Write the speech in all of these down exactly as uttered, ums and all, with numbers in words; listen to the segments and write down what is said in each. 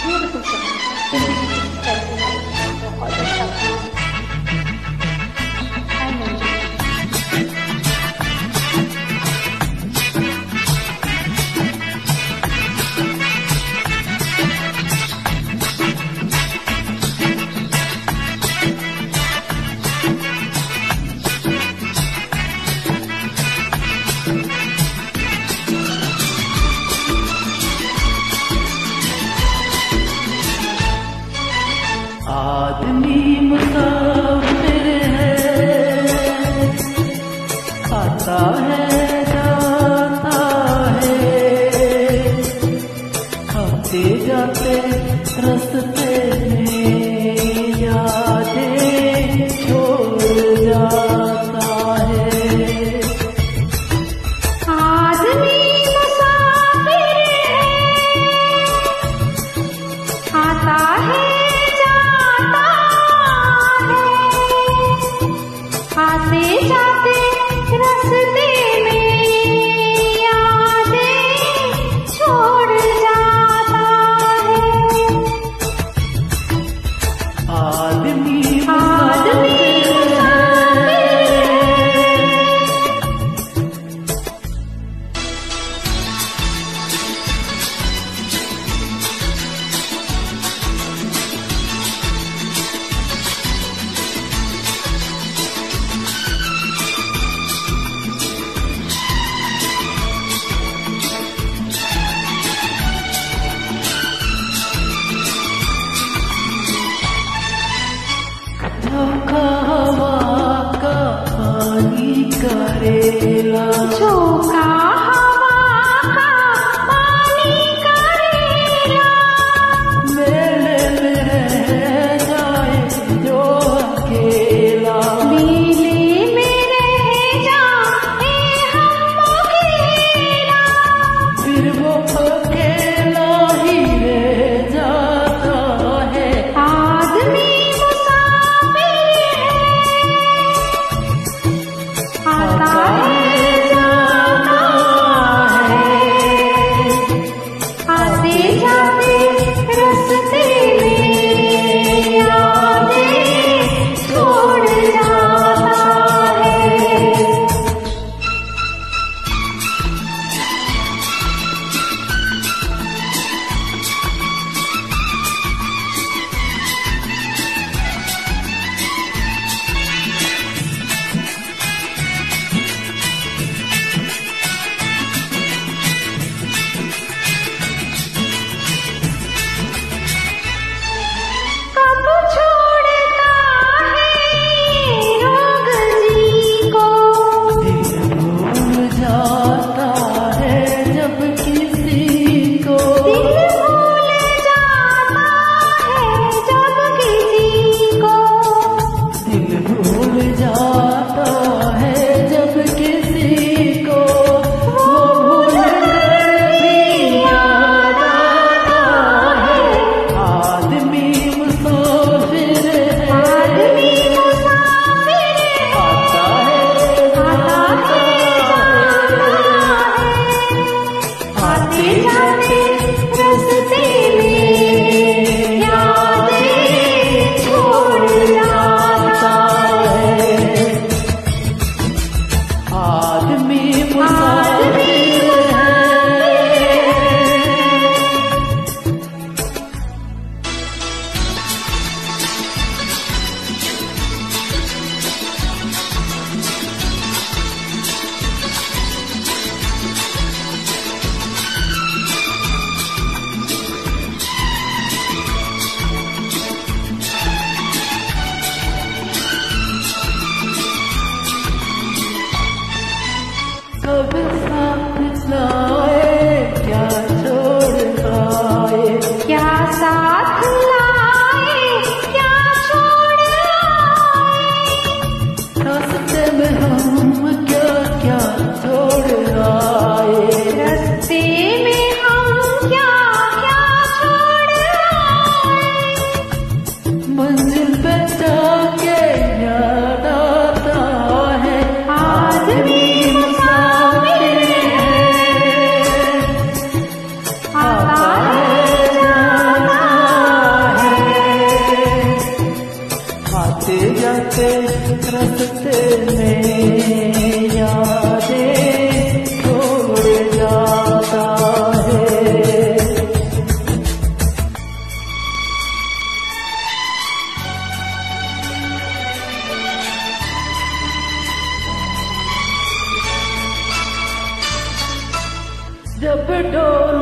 Beautiful song कैसे है, बहुत अच्छा आई मंजू। आदमी मुसाफिर है, आता है जाता है, आते जाते रास्ते में यादें छोड़ जाता है। आदमी मुसाफिर है, आता है आते जाते रास्ते में यादें छोड़ जाता है। आदमी आदमी झोंका हवा का पानी करेला, झोंका हवा का पानी करेला, मेले में रह जाए जो अकेला, मेले में रह जाए हम अकेला, फिर वो अकेला ही रह जाता है। आदमी आता है जाता है, आते जाते रास्ते में यादें छोड़ जाता है।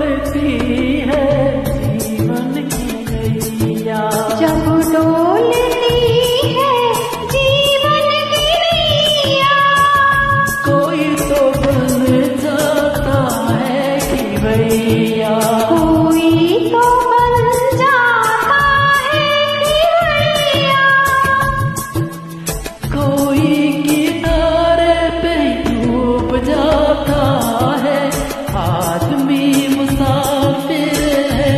डोलती है जीवन की नैया, जब डोलती है जीवन की नैया, कोई तो बन जाता है कि भैया, कोई तो बन जाता है कि भैया, कोई किनारे पे डूब जाता है, आदमी मुसाफिर है,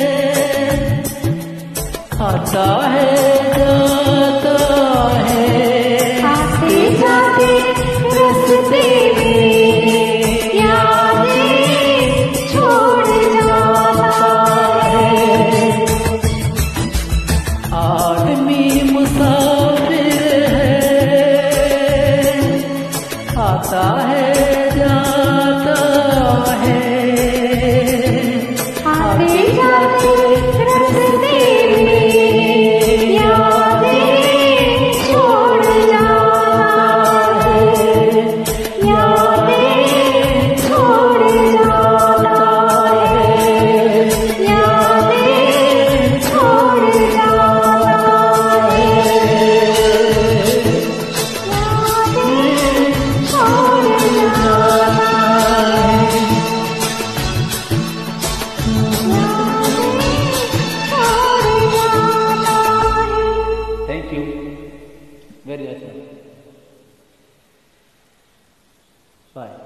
आता है जाता है, आते जाते रास्ते में यादें छोड़ जाता है, आदमी मुसाफिर है, आता है जाता है, आते जाते रास्ते में यादें छोड़ जाता है, यादें छोड़ जाता है, यादें छोड़ जाता है, यादें छोड़ जाता है, thank you very much, bye.